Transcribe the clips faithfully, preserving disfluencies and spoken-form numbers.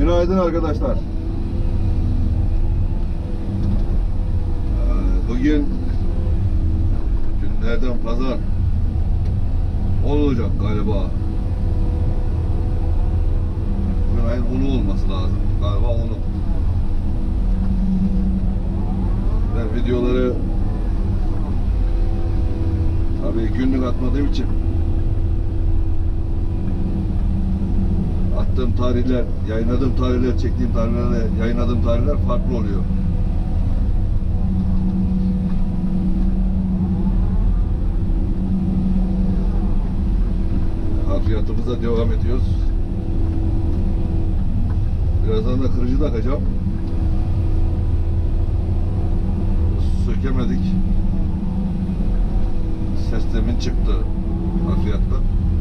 Günaydın arkadaşlar. Bugün günlerden pazar olacak galiba. Bugün ayın onu olması lazım. Galiba onu. Ben videoları tabii günlük atmadığım için attığım tarihler, yayınladığım tarihler, çektiğim tarihlerle yayınladığım tarihler farklı oluyor. Harfiyatımıza devam ediyoruz. Birazdan da kırıcı takacağım. Sökemedik. Ses demin çıktı harfiyatta.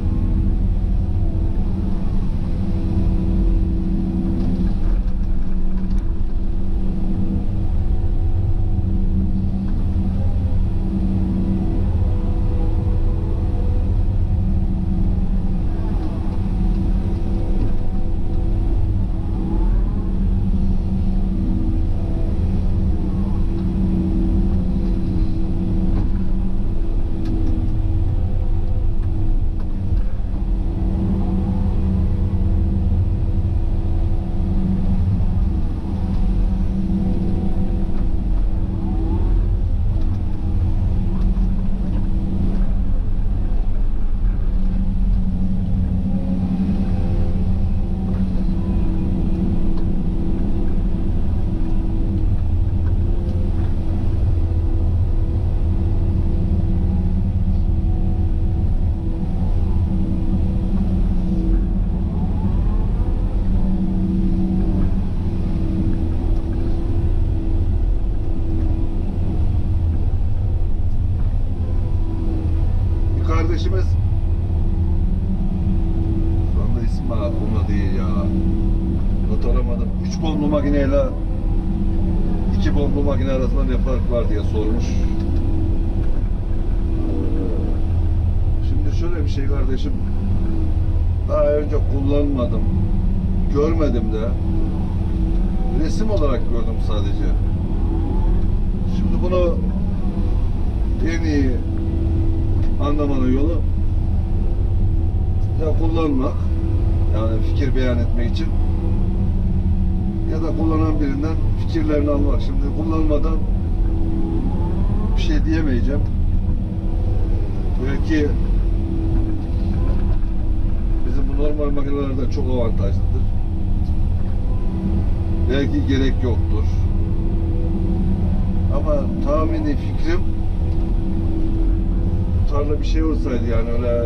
Kardeşimiz şu anda ismi aklımda değil ya, not alamadım. Üç bomblu makineyle iki bomblu makine arasında ne fark var diye sormuş. Şimdi şöyle bir şey kardeşim, daha önce kullanmadım, görmedim de, resim olarak gördüm sadece. Şimdi bunu en iyi anlamanın yolu ya kullanmak, yani fikir beyan etmek için, ya da kullanan birinden fikirlerini almak. Şimdi kullanmadan bir şey diyemeyeceğim. Belki bizim bu normal makinelerden çok avantajlıdır. Belki gerek yoktur. Ama tahmini fikrim, tarla bir şey olsaydı, yani öyle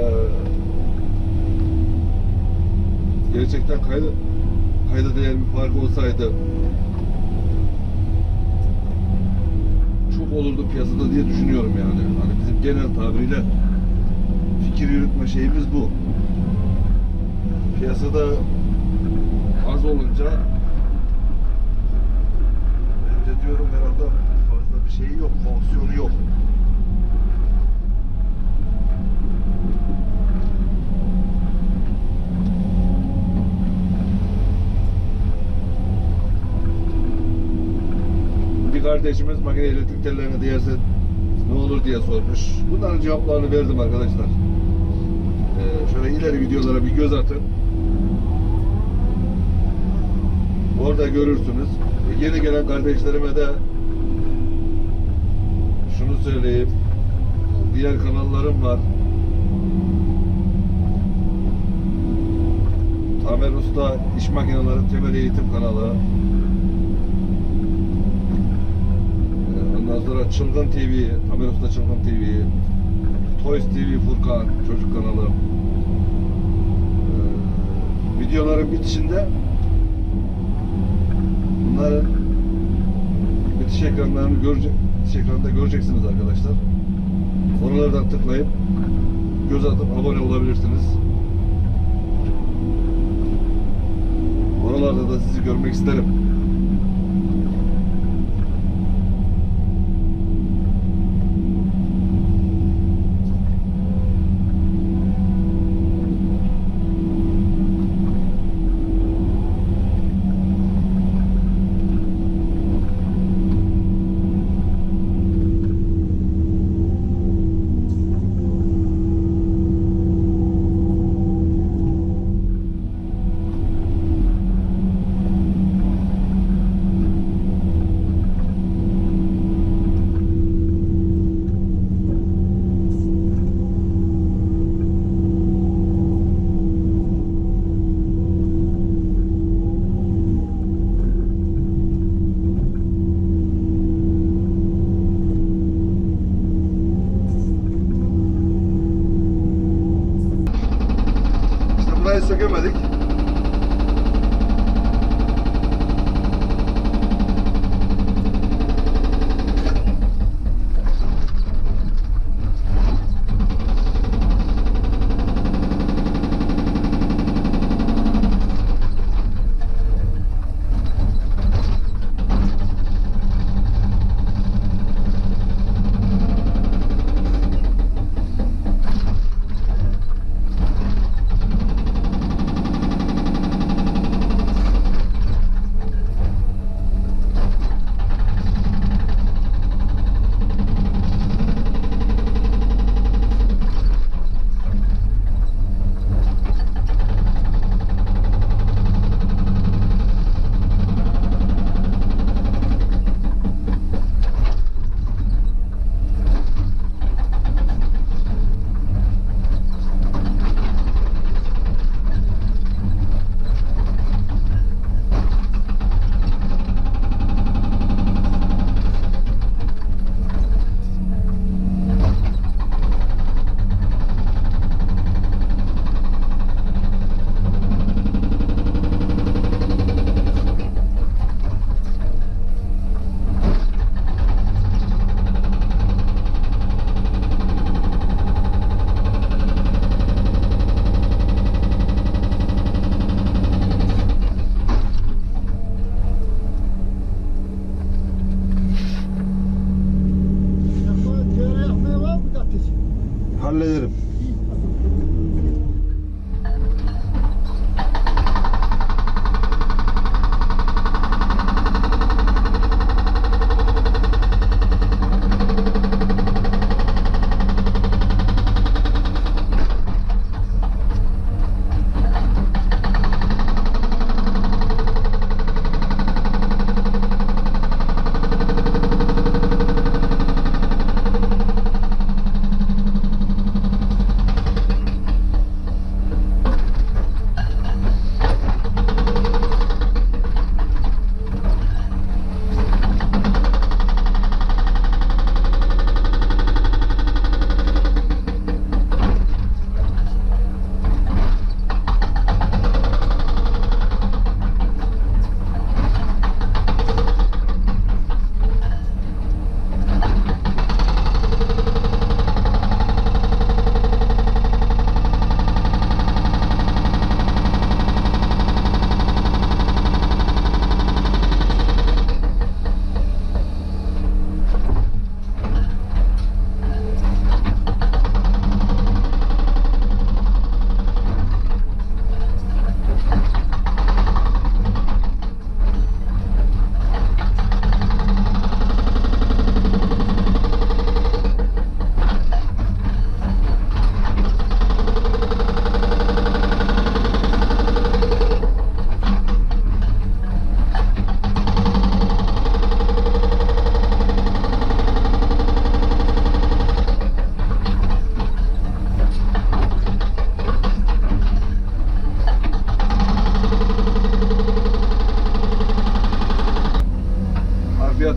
gerçekten kayda, kayda değer bir fark olsaydı çok olurdu piyasada diye düşünüyorum yani. Hani bizim genel tabiriyle fikir yürütme şeyimiz bu. Piyasada az olunca bence diyorum herhalde fazla bir şey yok, fonksiyonu yok. Kardeşimiz makine elektrik tellerine değerse ne olur diye sormuş. Bunların cevaplarını verdim arkadaşlar. Ee, şöyle ileri videolara bir göz atın. Orada görürsünüz. Yeni gelen kardeşlerime de şunu söyleyeyim. Diğer kanallarım var. Tamer Usta İş Makineleri Temel Eğitim kanalı. Ondan sonra Çılgın T V, Tamer Usta Çılgın T V, Toys T V Furkan çocuk kanalı. Ee, videoların bitişinde bunların bitiş ekranlarını görecek, bitiş ekranında göreceksiniz arkadaşlar. Oralardan tıklayıp göz atıp abone olabilirsiniz. Oralarda da sizi görmek isterim.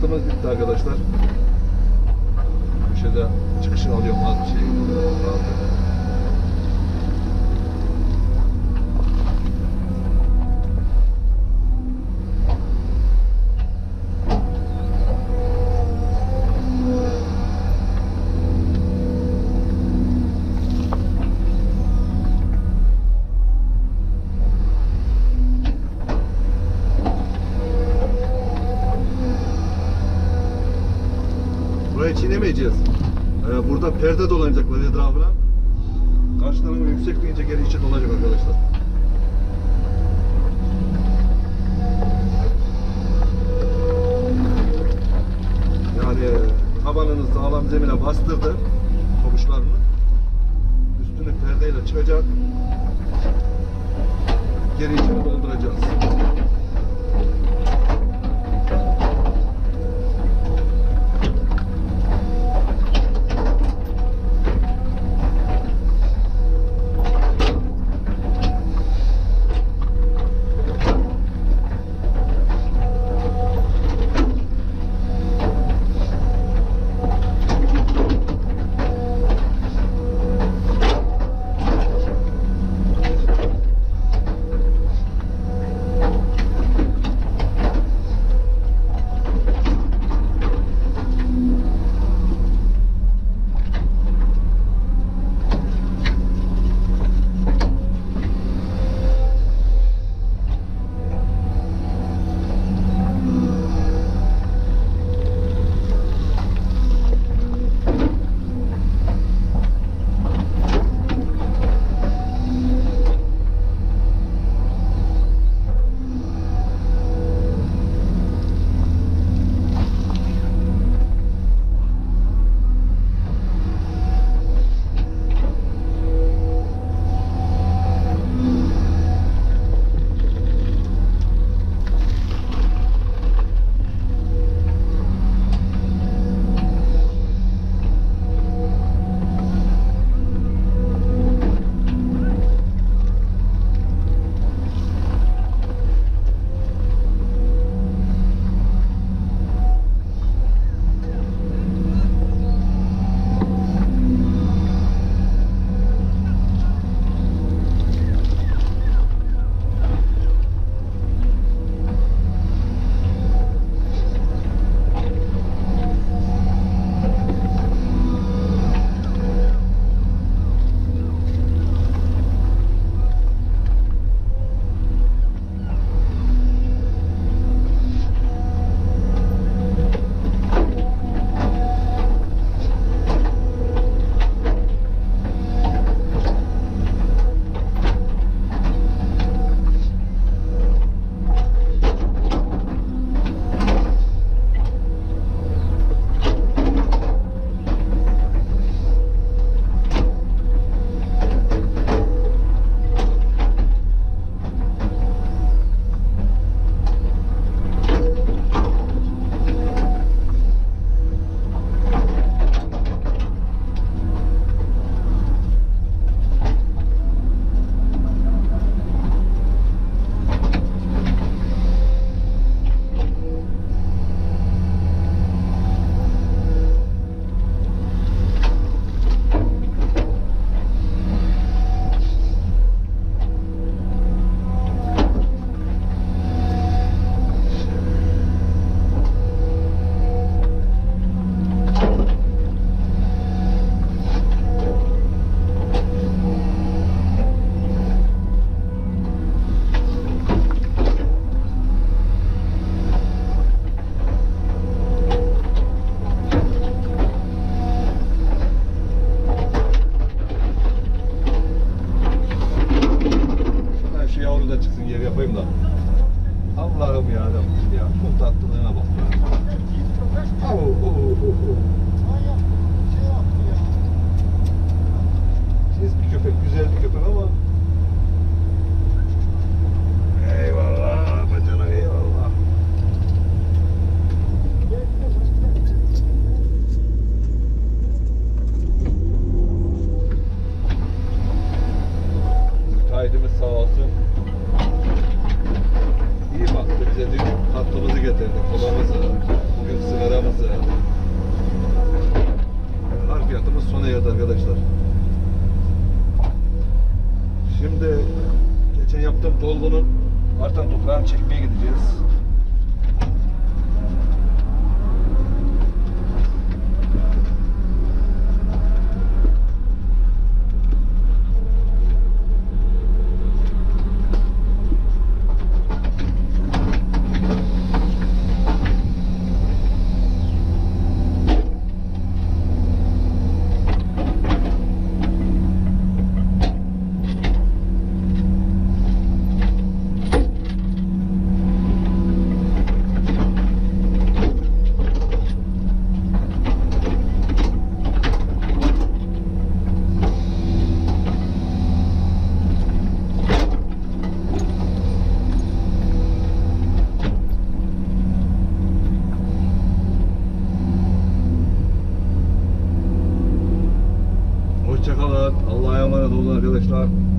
hattımız bitti arkadaşlar. Şöyle çıkışını alıyorum az bir şey. Burayı çiğnemeyeceğiz. Ee, burada perde dolanacaklar etrafına. Karşılarına yüksek deyince geri içe dolacak arkadaşlar. Yani tabanını sağlam zemine bastırdı. Topuşlarını. Üstünü perdeyle çıkacak. Geri içini dolduracağız. yapayım da. Allah'ım ya Rabbim ya. Şu tatlılığına bak ya. Oh, oh, oh, oh. Siz bir köpek, güzel bir köpek ama eyvallah bacana, eyvallah. Kaydımız sağ olsun. İyi baktı bize, dün tatlımızı getirdi. Kolamızı. Bugün sıra ram çekmeye gideceğiz. Hoşçakalın. Allah'a emanet olun arkadaşlar.